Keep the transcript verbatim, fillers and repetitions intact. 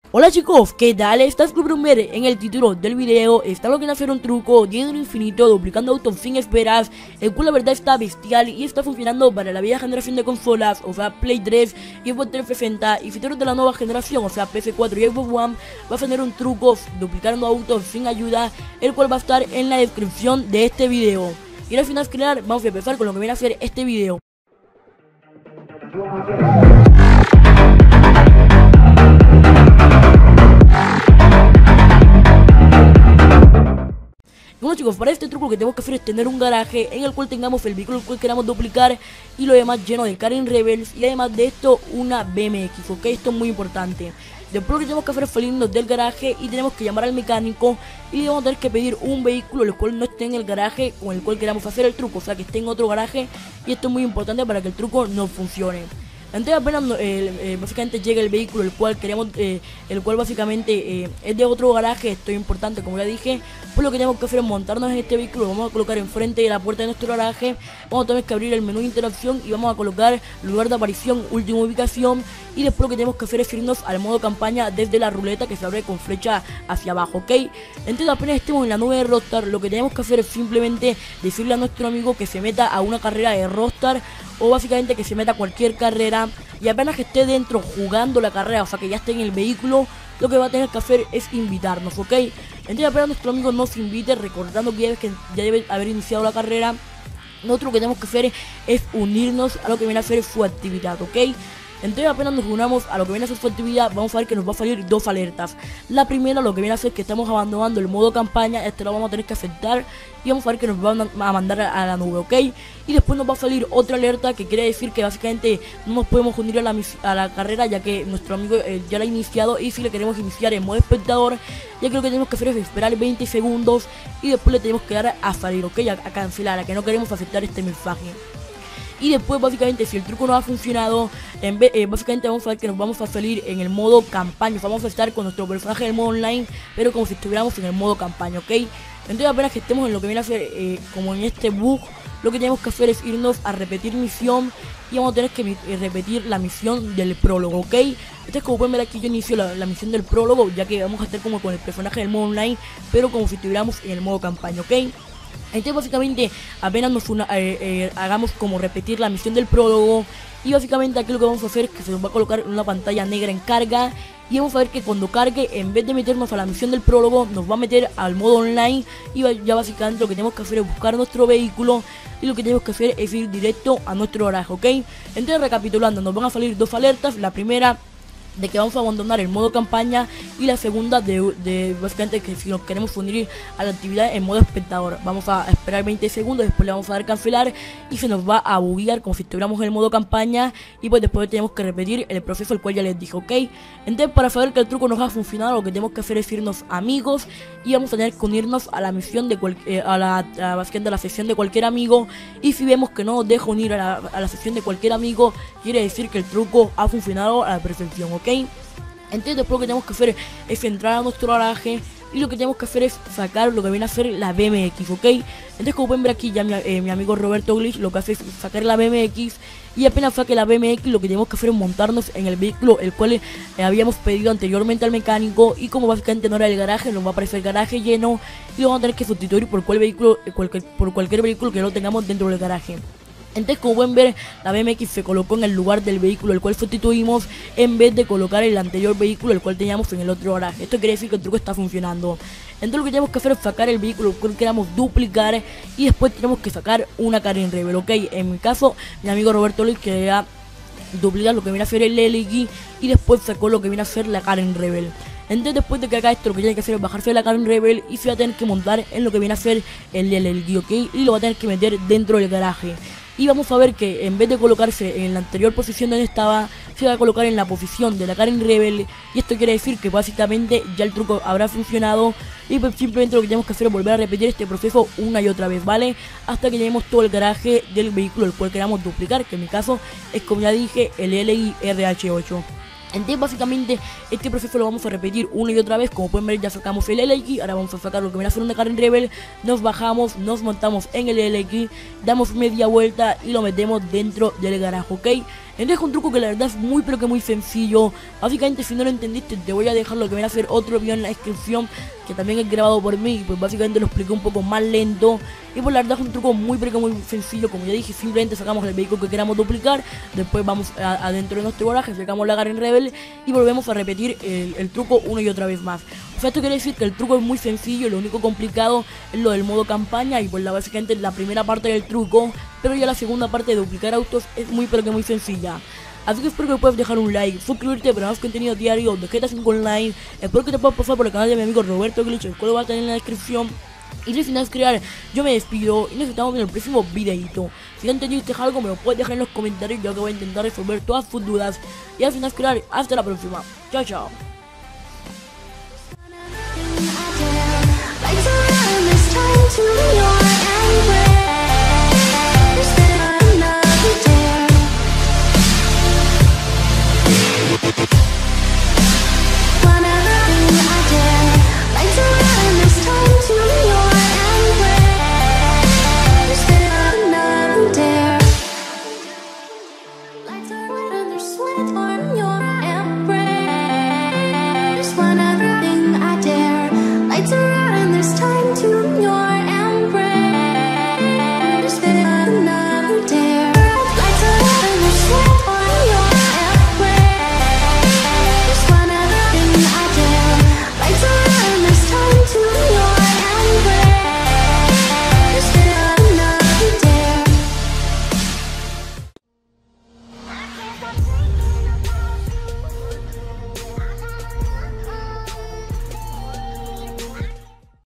Hola chicos, ¿qué tal? Estás por ver en el título del video. Estamos queriendo hacer un truco dinero infinito duplicando autos sin esperas, el cual la verdad está bestial y está funcionando para la vieja generación de consolas, o sea Play tres y Xbox trescientos sesenta, y si tú eres de la nueva generación, o sea P S cuatro y Xbox One, vas a tener un truco duplicando autos sin ayuda, el cual va a estar en la descripción de este video. Y al final crear, vamos a empezar con lo que viene a hacer este video. Bueno chicos, para este truco lo que tenemos que hacer es tener un garaje en el cual tengamos el vehículo el cual queramos duplicar y lo demás lleno de Karen Rebels, y además de esto una B M X, ok, esto es muy importante. Después lo que tenemos que hacer es salirnos del garaje y tenemos que llamar al mecánico y le vamos a tener que pedir un vehículo el cual no esté en el garaje con el cual queramos hacer el truco, o sea que esté en otro garaje, y esto es muy importante para que el truco no funcione. Entonces apenas eh, eh, básicamente llega el vehículo el cual queremos, eh, el cual básicamente eh, es de otro garaje, esto es importante como ya dije, pues lo que tenemos que hacer es montarnos en este vehículo, lo vamos a colocar enfrente de la puerta de nuestro garaje, vamos a tener que abrir el menú de interacción y vamos a colocar lugar de aparición, última ubicación, y después lo que tenemos que hacer es irnos al modo campaña desde la ruleta que se abre con flecha hacia abajo, ok. Entonces apenas estemos en la nube de Rockstar, lo que tenemos que hacer es simplemente decirle a nuestro amigo que se meta a una carrera de Rockstar, o básicamente que se meta a cualquier carrera, y apenas que esté dentro jugando la carrera, o sea que ya esté en el vehículo, lo que va a tener que hacer es invitarnos, ok. Entonces apenas nuestro amigo nos invite, recordando que ya, que ya debe haber iniciado la carrera, nosotros lo que tenemos que hacer es unirnos a lo que viene a ser su actividad, ok. Entonces apenas nos unamos a lo que viene a ser su actividad, vamos a ver que nos va a salir dos alertas. La primera lo que viene a ser que estamos abandonando el modo campaña, este lo vamos a tener que aceptar, y vamos a ver que nos van a mandar a la nube, ok. Y después nos va a salir otra alerta que quiere decir que básicamente no nos podemos unir a la, a la carrera, ya que nuestro amigo eh, ya la ha iniciado, y si le queremos iniciar en modo espectador, ya que lo que tenemos que hacer es esperar veinte segundos y después le tenemos que dar a salir, ok, a, a cancelar, a que no queremos aceptar este mensaje. Y después básicamente si el truco no ha funcionado, en vez, eh, básicamente vamos a ver que nos vamos a salir en el modo campaña, vamos a estar con nuestro personaje en el modo online, pero como si estuviéramos en el modo campaña, ok. Entonces apenas que estemos en lo que viene a ser eh, como en este bug, lo que tenemos que hacer es irnos a repetir misión, y vamos a tener que eh, repetir la misión del prólogo, ok. Entonces como pueden ver aquí yo inicio la, la misión del prólogo, ya que vamos a estar como con el personaje del modo online, pero como si estuviéramos en el modo campaña, ok. Entonces básicamente apenas nos una, eh, eh, hagamos como repetir la misión del prólogo, y básicamente aquí lo que vamos a hacer es que se nos va a colocar una pantalla negra en carga, y vamos a ver que cuando cargue, en vez de meternos a la misión del prólogo, nos va a meter al modo online, y ya básicamente lo que tenemos que hacer es buscar nuestro vehículo, y lo que tenemos que hacer es ir directo a nuestro garaje, ok. Entonces recapitulando, nos van a salir dos alertas, la primera de que vamos a abandonar el modo campaña, y la segunda de, de básicamente que si nos queremos unir a la actividad en modo espectador, vamos a esperar veinte segundos, después le vamos a dar cancelar y se nos va a buguear como si estuviéramos en el modo campaña, y pues después tenemos que repetir el proceso el cual ya les dije, ok. Entonces para saber que el truco nos ha funcionado, lo que tenemos que hacer es irnos amigos, y vamos a tener que unirnos a la misión de cual, eh, a la a, básicamente a la sesión de cualquier amigo, y si vemos que no nos deja unir a la, a la sesión de cualquier amigo, quiere decir que el truco ha funcionado a la perfección, ok. Entonces después lo que tenemos que hacer es entrar a nuestro garaje, y lo que tenemos que hacer es sacar lo que viene a ser la B M X, ok. Entonces como pueden ver aquí ya mi, eh, mi amigo Roberto Glitch lo que hace es sacar la B M X, y apenas saque la B M X lo que tenemos que hacer es montarnos en el vehículo el cual eh, habíamos pedido anteriormente al mecánico, y como básicamente no era el garaje, nos va a aparecer el garaje lleno, y lo vamos a tener que sustituir por, cual vehículo, eh, cualquier, por cualquier vehículo que no tengamos dentro del garaje. Entonces como pueden ver, la B M X se colocó en el lugar del vehículo el cual sustituimos, en vez de colocar el anterior vehículo el cual teníamos en el otro garaje. Esto quiere decir que el truco está funcionando. Entonces lo que tenemos que hacer es sacar el vehículo el cual queramos duplicar, y después tenemos que sacar una Karen Rebel, ok. En mi caso, mi amigo Roberto Luis quería duplicar lo que viene a ser el L L G, y después sacó lo que viene a ser la Karen Rebel. Entonces después de que haga esto, lo que tiene que hacer es bajarse de la Karen Rebel, y se va a tener que montar en lo que viene a ser el L L G, ok, y lo va a tener que meter dentro del garaje. Y vamos a ver que en vez de colocarse en la anterior posición donde estaba, se va a colocar en la posición de la Karen Rebel, y esto quiere decir que básicamente ya el truco habrá funcionado, y pues simplemente lo que tenemos que hacer es volver a repetir este proceso una y otra vez, ¿vale? Hasta que lleguemos todo el garaje del vehículo el cual queramos duplicar, que en mi caso es, como ya dije, el L I R H ocho. Entonces básicamente este proceso lo vamos a repetir una y otra vez. Como pueden ver ya sacamos el L X, ahora vamos a sacar lo que viene a ser una Karen Rebel. Nos bajamos, nos montamos en el L X, damos media vuelta y lo metemos dentro del garaje, ok. Entonces un truco que la verdad es muy pero que muy sencillo. Básicamente si no lo entendiste te voy a dejar lo que viene a hacer otro video en la descripción, que también es grabado por mí, pues básicamente lo expliqué un poco más lento. Y pues la verdad es un truco muy pero que muy sencillo, como ya dije, simplemente sacamos el vehículo que queramos duplicar, después vamos a, adentro de nuestro garaje, sacamos la Karen Rebel y volvemos a repetir el, el truco una y otra vez más. O sea, esto quiere decir que el truco es muy sencillo, lo único complicado es lo del modo campaña y pues la, básicamente la primera parte del truco, pero ya la segunda parte de duplicar autos es muy pero que muy sencilla. Así que espero que puedas dejar un like, suscribirte para más contenido diario de G T A cinco Online. Espero que te puedas pasar por el canal de mi amigo Roberto Glitch, el cual va a tener en la descripción. Y si no es crear, yo me despido y nos vemos en el próximo videito. Si no entendiste algo me lo puedes dejar en los comentarios, ya que voy a intentar resolver todas tus dudas. Y al final crear, hasta la próxima. Chao, chao. Sweet